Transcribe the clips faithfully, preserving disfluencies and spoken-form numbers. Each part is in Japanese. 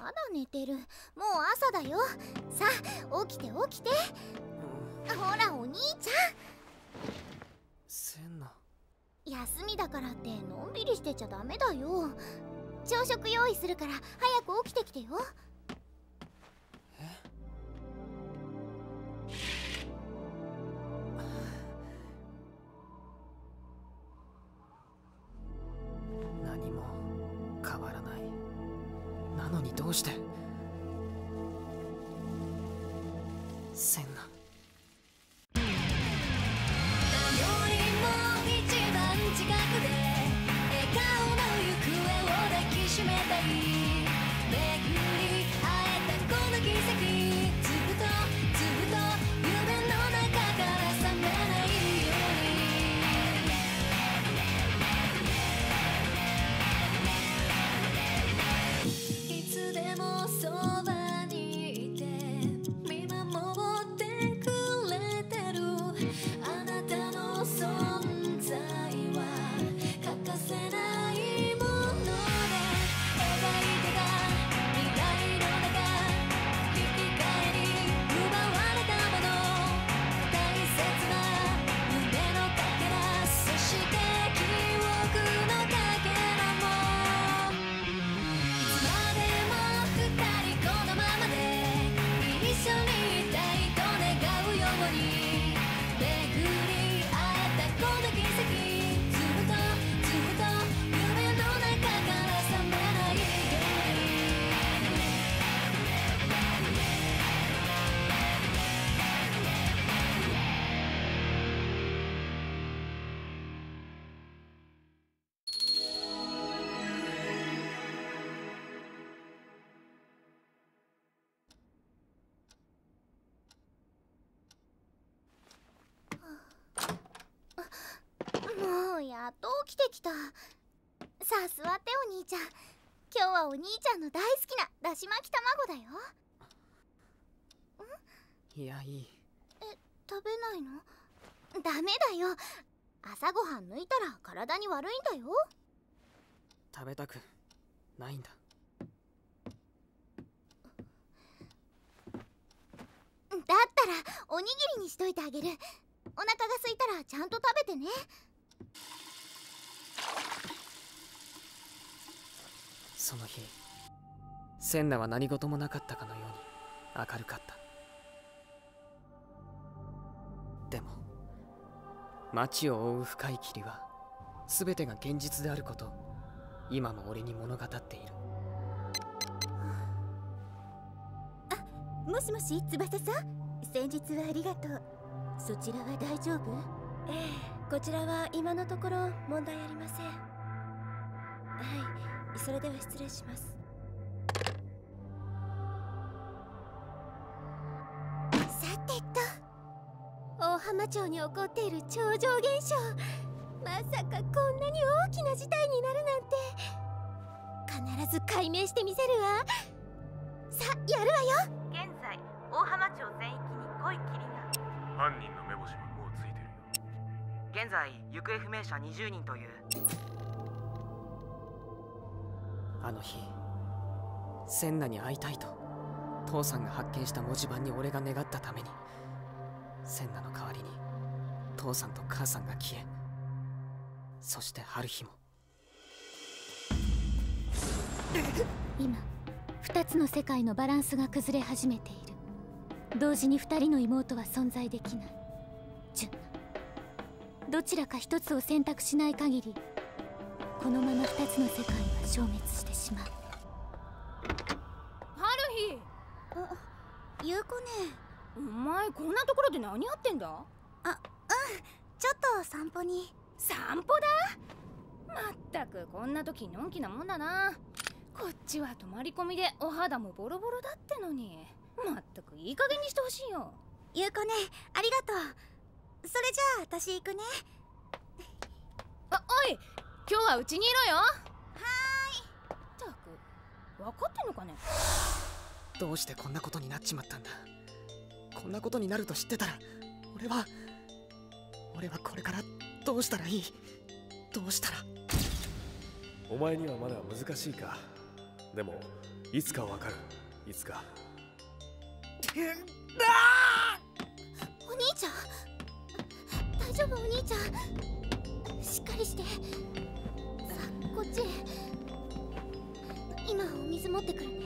だ寝てる。もう朝だよ。さあ起きて起きて、うん、ほらお兄ちゃん。 センナ、 休みだからってのんびりしてちゃダメだよ。朝食用意するから早く起きてきてよ。 え？何も変わらない。なのにどうしてセンナ。 近くで笑顔の行方を抱きしめたい。巡り会えたこの奇跡、ずっとずっと夢の中から覚めないように、いつでもそばにいて見守ってくれてるあなたの存在欠かせないもので描いてた未来の中、引き換えに奪われたもの、大切な夢のかけら、そして記憶のかけらも、いつまでも二人このままで一緒にいたいと願うように、巡り会えたこの奇跡、 もうやっと起きてきた。さあ座ってお兄ちゃん。今日はお兄ちゃんの大好きなだし巻き卵だよ。 ん？いや、いい。 え、食べないの？ダメだよ。朝ごはん抜いたら体に悪いんだよ。 食べたくないんだ。 だったらおにぎりにしといてあげる。お腹が空いたらちゃんと食べてね。 その日、センナは何事もなかったかのように明るかった。でも街を覆う深い霧は全てが現実であることを今も俺に物語っている。 あ、もしもし、翼さん。先日はありがとう。そちらは大丈夫？ええ、こちらは今のところ問題ありません。はい、それでは失礼します。 さてと、 大浜町に起こっている超常現象、まさかこんなに大きな事態になるなんて。必ず解明してみせるわ。さ、やるわよ。 現在大浜町全域に濃い霧が。 犯人の目星はもうついてるよ。 現在行方不明者にじゅうにんという。 あの日、センナに会いたいと父さんが発見した文字盤に俺が願ったために、センナの代わりに父さんと母さんが消え、そして春日も。 今二つの世界のバランスが崩れ始めている。同時に二人の妹は存在できない。純奈、どちらか一つを選択しない限り、このまま二つの世界は消滅してしまう。 春日。 あ、優子ね。 お前こんなところで何やってんだ？ あ、うん、ちょっと散歩に。 散歩だ？まったくこんな時のんきなもんだな。こっちは泊まり込みでお肌もボロボロだってのに、まったくいい加減にしてほしいよ。 優子ね、ありがとう。それじゃあ私行くね。 あ、おい、今日はうちにいろよ。 はーい。ったく分かってんのかね。 どうしてこんなことになっちまったんだ。こんなことになると知ってたら、俺は俺はこれからどうしたらいい？どうしたら。 お前にはまだ難しいか。でもいつかわかる。いつか。 お兄ちゃん、大丈夫？お兄ちゃん、しっかりして。さあ、こっちへ。今お水持ってくるね。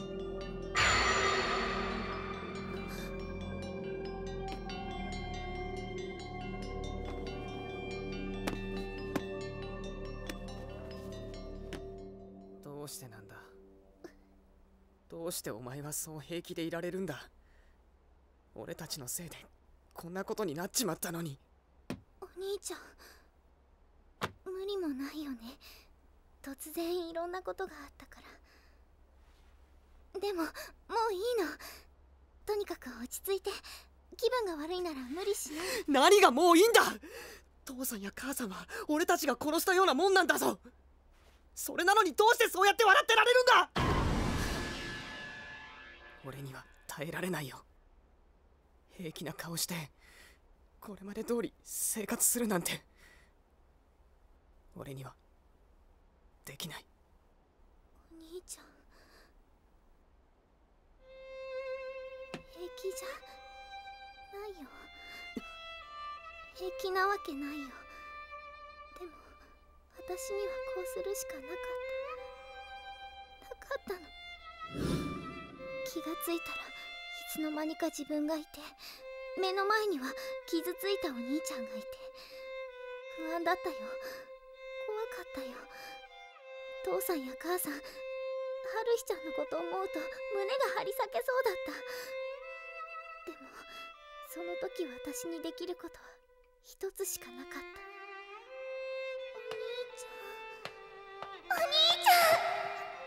どうしてなんだ。どうしてお前はそう平気でいられるんだ。俺たちのせいでこんなことになっちまったのに。 お兄ちゃん、無理もないよね。突然いろんなことがあったから。でももういいの。とにかく落ち着いて。気分が悪いなら無理しない。 何がもういいんだ。父さんや母さんは俺たちが殺したようなもんなんだぞ。それなのにどうしてそうやって笑ってられるんだ。俺には耐えられないよ。平気な顔してこれまで通り生活するなんて俺にはできない。 お兄ちゃん、平気じゃないよ。平気なわけないよ。でも私にはこうするしかなかったなかったの。気がついたらいつの間にか自分がいて、目の前には傷ついたお兄ちゃんがいて、不安だったよ。怖かったよ。父さんや母さん、春日ちゃんのことを思うと胸が張り裂けそうだった。でもその時私にできることは一つしかなかった。お兄ちゃん、お兄ちゃん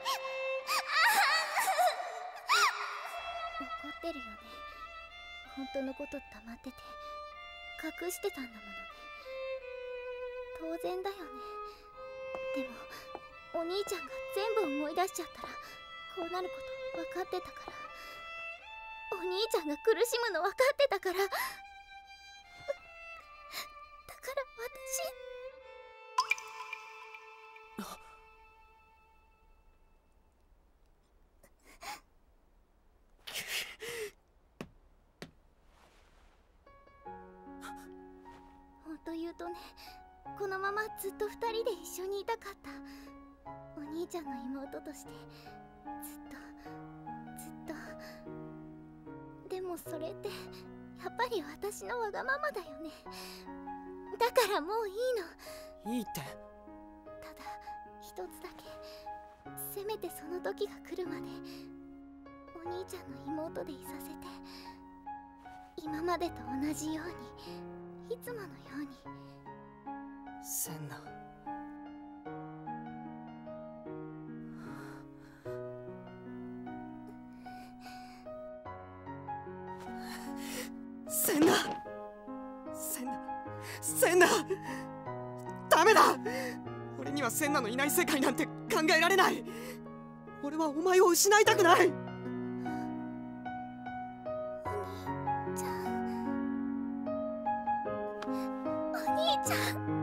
怒ってるよね。本当のこと黙ってて隠してたんだものね。当然だよね。でもお兄ちゃんが全部思い出しちゃったらこうなること分かってたから。お兄ちゃんが苦しむの分かってたから。だから私本当言うとね、このままずっと二人で一緒にいたかった。お兄ちゃんの妹としてずっとずっと。でもそれってやっぱり私のわがままだよね。だからもういいの。 いいって。 ただ一つだけ、せめてその時が来るまでお兄ちゃんの妹でいさせて。今までと同じように、いつものように。 センナ。センナ、センナ、センナ、ダメだ。俺にはセンナのいない世界なんて考えられない。俺はお前を失いたくない。 お兄ちゃん、お兄ちゃん。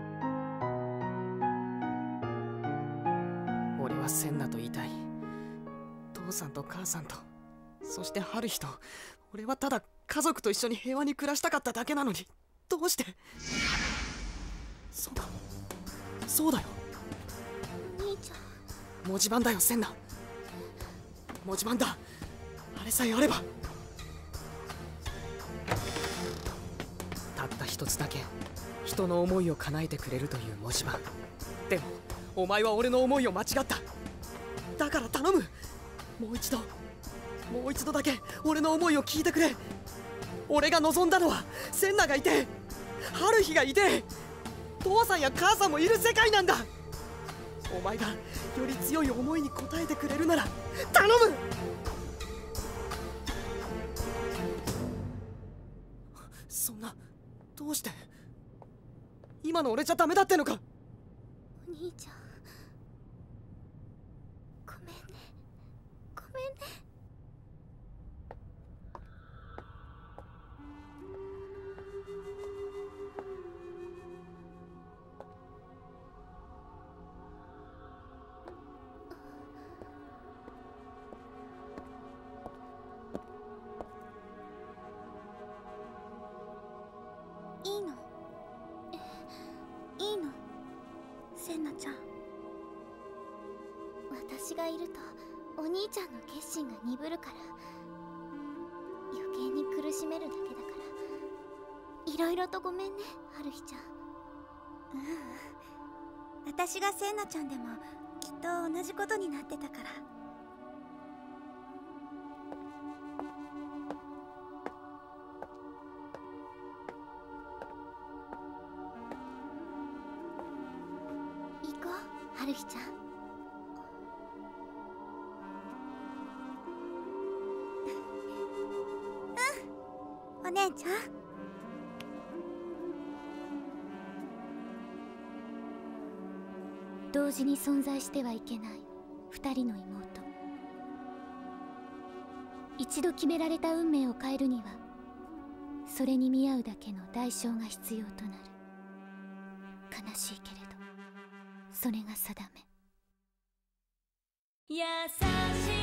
俺はセンナといたい。父さんと母さんと、そして春日と。俺はただ家族と一緒に平和に暮らしたかっただけなのに、どうして。そうだ、そうだよ。 お兄ちゃん、 文字盤だよセンナ。文字盤だ。あれさえあれば。たった一つだけ人の思いを叶えてくれるという文字盤。でもお前は俺の思いを間違った。だから頼む、もう一度もう一度だけ俺の思いを聞いてくれ。俺が望んだのはセンナがいて、春日がいて、父さんや母さんもいる世界なんだ。お前がより強い思いに応えてくれるなら頼む。そんな、どうして。今の俺じゃダメだってのか。 お兄ちゃん、ごめんね、ごめんね。 センナちゃん。私がいるとお兄ちゃんの決心が鈍るから、余計に苦しめるだけだから、いろいろとごめんね、ハルヒちゃん。 うん、私がセンナちゃんでもきっと同じことになってたから。 行こう、ハルヒちゃん。 うん、お姉ちゃん。 同時に存在してはいけない二人の妹。一度決められた運命を変えるには、それに見合うだけの代償が必要となる。悲しいけれどそれが定め。 優しい